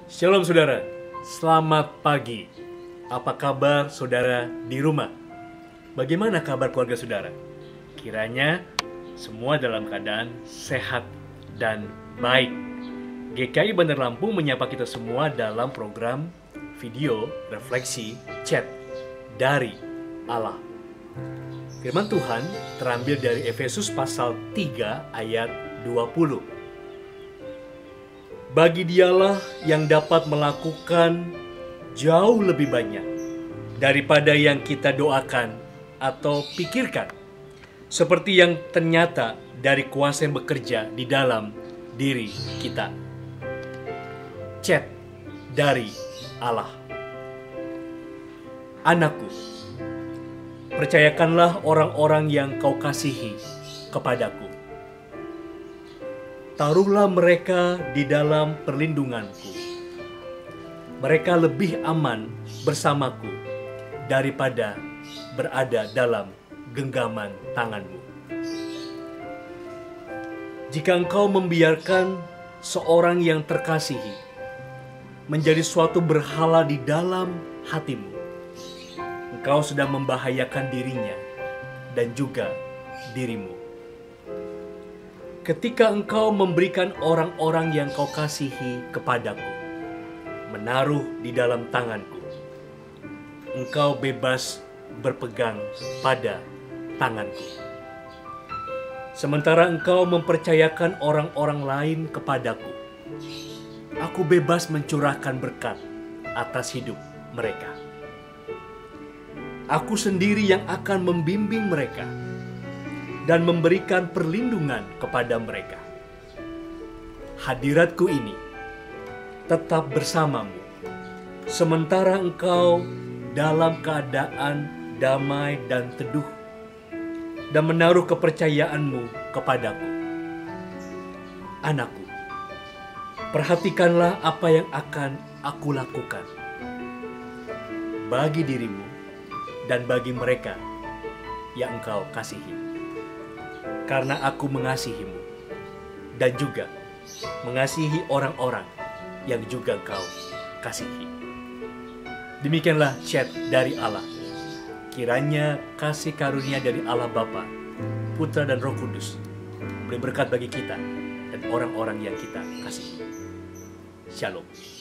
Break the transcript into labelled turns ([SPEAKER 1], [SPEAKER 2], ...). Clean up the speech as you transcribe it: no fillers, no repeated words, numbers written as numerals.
[SPEAKER 1] Shalom saudara, selamat pagi. Apa kabar saudara di rumah? Bagaimana kabar keluarga saudara? Kiranya semua dalam keadaan sehat dan baik. GKI Bandar Lampung menyapa kita semua dalam program video refleksi chat dari Allah. Firman Tuhan terambil dari Efesus pasal 3 ayat 20. Bagi dialah yang dapat melakukan jauh lebih banyak daripada yang kita doakan atau pikirkan, seperti yang ternyata dari kuasa yang bekerja di dalam diri kita. Chat dari Allah. Anakku, percayakanlah orang-orang yang kau kasihi kepadaku. Taruhlah mereka di dalam perlindunganku. Mereka lebih aman bersamaku daripada berada dalam genggaman tanganmu. Jika engkau membiarkan seorang yang terkasihi menjadi suatu berhala di dalam hatimu, engkau sedang membahayakan dirinya dan juga dirimu. Ketika engkau memberikan orang-orang yang kau kasihi kepadaku, menaruh di dalam tanganku, engkau bebas berpegang pada tanganku. Sementara engkau mempercayakan orang-orang lain kepadaku, aku bebas mencurahkan berkat atas hidup mereka. Aku sendiri yang akan membimbing mereka dan memberikan perlindungan kepada mereka. Hadiratku ini tetap bersamamu, sementara engkau dalam keadaan damai dan teduh, dan menaruh kepercayaanmu kepadaku. Anakku, perhatikanlah apa yang akan aku lakukan bagi dirimu dan bagi mereka yang engkau kasihi. Karena aku mengasihimu dan juga mengasihi orang-orang yang juga engkau kasihi. Demikianlah chat dari Allah. Kiranya kasih karunia dari Allah Bapa, Putra dan Roh Kudus beri berkat bagi kita dan orang-orang yang kita kasihi. Shalom.